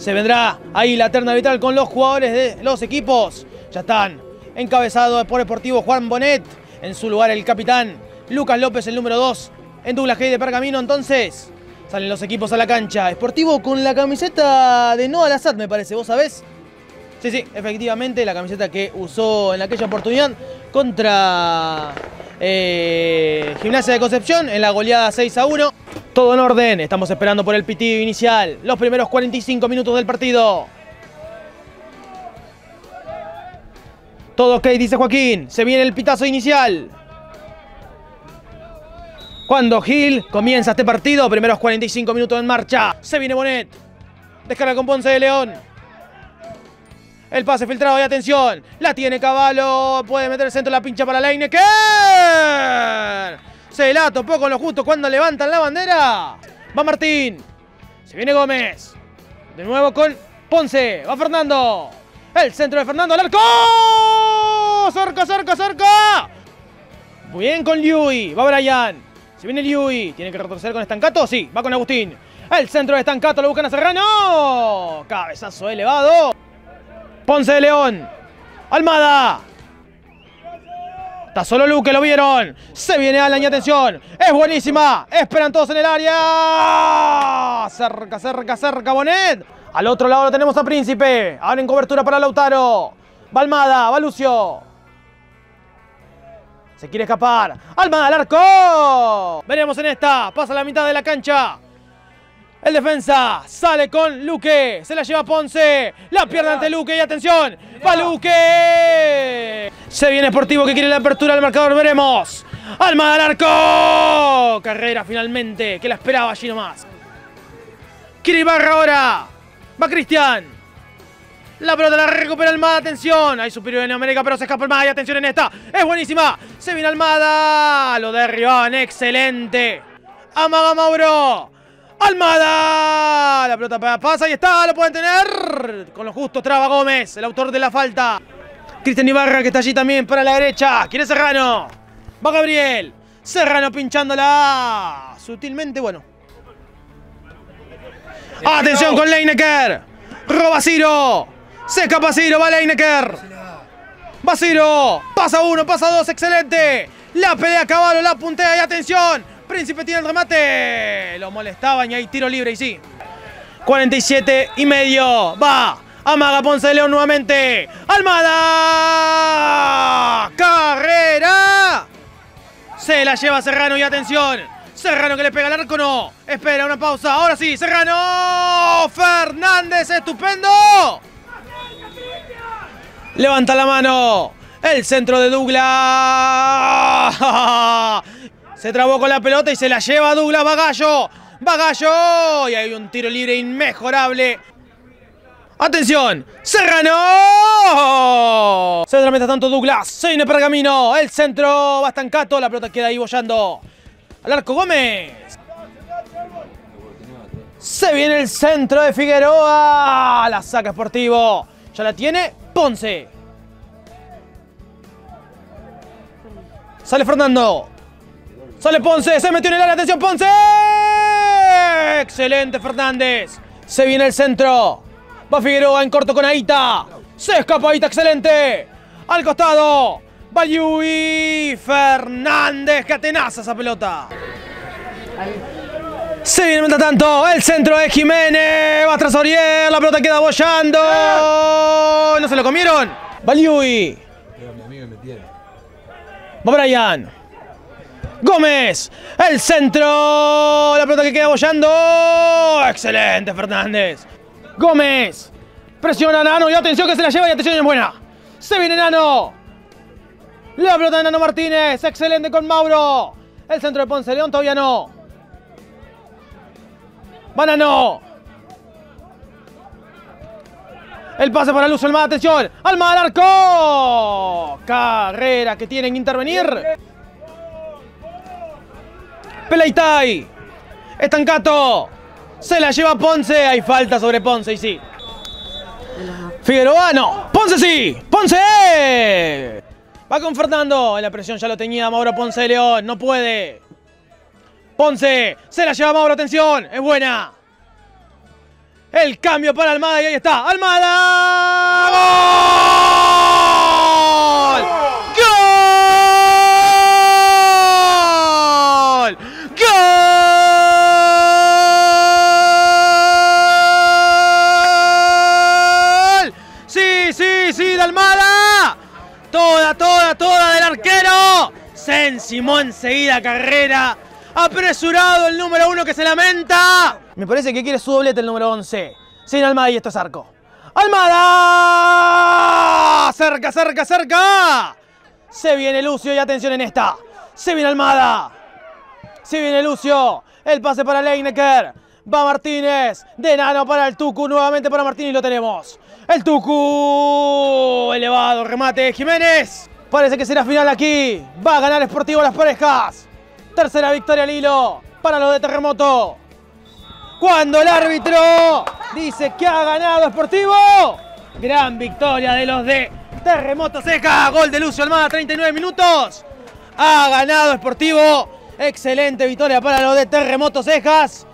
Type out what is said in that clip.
Se vendrá ahí la terna arbitral con los jugadores de los equipos. Ya están encabezados por Sportivo Juan Bonet. En su lugar el capitán Lucas López, el número 2. En Douglas Hay de Pergamino, entonces salen los equipos a la cancha. Sportivo con la camiseta de Noah Lassat, me parece, ¿vos sabés? Sí, efectivamente, la camiseta que usó en aquella oportunidad contra Gimnasia de Concepción en la goleada 6-1. Todo en orden, estamos esperando por el pitido inicial. Los primeros 45 minutos del partido. Todo ok, dice Joaquín. Se viene el pitazo inicial. Cuando Gil comienza este partido, primeros 45 minutos en marcha. Se viene Bonet. Descarga con Ponce de León. El pase filtrado y atención. La tiene Cavallo. Puede meter el centro, la pincha para Lineker. Se la topó con lo justo cuando levantan la bandera. Va Martín. Se viene Gómez. De nuevo con Ponce. Va Fernando. El centro de Fernando al arco. Cerca. Muy bien con Liui. Va Brian. Se viene Liui. ¿Tiene que retroceder con Estancato? Sí, va con Agustín. El centro de Estancato, lo buscan a Serrano. Cabezazo elevado. Ponce de León. Almada. Está solo Luque, lo vieron. Se viene Alan y atención. Es buenísima. Esperan todos en el área. Cerca Bonet. Al otro lado lo tenemos a Príncipe. Ahora en cobertura para Lautaro. Va Almada, va Lucio. Se quiere escapar. Almada al arco. Veremos en esta. Pasa la mitad de la cancha. El defensa sale con Luque. Se la lleva Ponce. La pierde ante Luque y atención. Va Luque. Se viene Sportivo que quiere la apertura del marcador. Veremos. Almada al arco. Carrera finalmente. Que la esperaba allí nomás. Quiere Ibarra ahora. Va Cristian. La pelota la recupera Almada. Atención. Hay superioridad en América, pero se escapa Almada. Y atención en esta. Es buenísima. Se viene Almada. Lo derribaban. Excelente. Amaga Mauro. Almada, la pelota pasa y está, lo pueden tener. Con lo justo traba Gómez, el autor de la falta. Cristian Ibarra que está allí también para la derecha. Quiere Serrano. Va Gabriel. Serrano pinchándola. Sutilmente, bueno. Atención con Lineker. Roba Ciro. Se escapa Ciro, va Lineker. Va Ciro. Pasa uno, pasa dos, excelente. La pelea a Cavallo, la puntea y atención. Príncipe tiene el remate. Lo molestaban y hay tiro libre y sí. 47 y medio. Va. Amaga Ponce de León nuevamente. Almada. Carrera. Se la lleva Serrano y atención. Serrano que le pega al arco, no. Espera una pausa. Ahora sí, Serrano. Fernández, estupendo. Levanta la mano. El centro de Douglas. Se trabó con la pelota y se la lleva Douglas. Bagallo. Y hay un tiro libre inmejorable. ¡Atención! ¡Serrano! Se da mientras tanto Douglas. Se viene Pergamino. El centro va Estancato. La pelota queda ahí bollando. Al arco Gómez. Se viene el centro de Figueroa. La saca Sportivo. Ya la tiene Ponce. Sale Fernando. Sale Ponce, se metió en el área, atención Ponce. Excelente Fernández. Se viene el centro. Va Figueroa en corto con Aita. Se escapa Aita, excelente. Al costado. Va Liui. Fernández, que atenaza esa pelota. Se viene mientras tanto el centro de Jiménez. Va tras Oriel, la pelota queda bollando. No se lo comieron. Va Liui. Va Brian. Gómez, el centro, la pelota que queda bollando. Excelente Fernández. Gómez, presiona a Nano y atención que se la lleva y atención es buena. Se viene Nano. La pelota de Nano Martínez, excelente con Mauro. El centro de Ponce de León todavía no. Va Nano. El pase para Luz Almada, atención. Almada al arco. Carrera que tienen que intervenir. Peleitay. Estancato. Se la lleva Ponce. Hay falta sobre Ponce y sí. Figueroa no. Ponce sí. Ponce. Va con Fernando. En la presión ya lo tenía Mauro Ponce de León. No puede. Ponce. Se la lleva Mauro. Atención. Es buena. El cambio para Almada y ahí está. ¡Almada! ¡Gol! ¡Gol! ¡Gol! ¡Sí, sí, sí, de Almada! Toda del arquero. Se encimó enseguida Carrera. Apresurado el número 1 que se lamenta. Me parece que quiere su doblete el número 11. Sin Almada y esto es arco. ¡Almada! ¡Cerca, cerca, cerca! Se viene Lucio y atención en esta. Se viene Almada. Se viene Lucio. El pase para Leinecker. Va Martínez. De Nano para el Tucu. Nuevamente para Martínez y lo tenemos. El Tucu. Elevado. Remate de Jiménez. Parece que será final aquí. Va a ganar Sportivo Las Parejas. Tercera victoria al hilo para los de Terremoto. Cuando el árbitro dice que ha ganado Sportivo. Gran victoria de los de Terremoto Ceja. Gol de Lucio Almada, 39 minutos. Ha ganado Sportivo. Excelente victoria para los de Terremoto Cejas.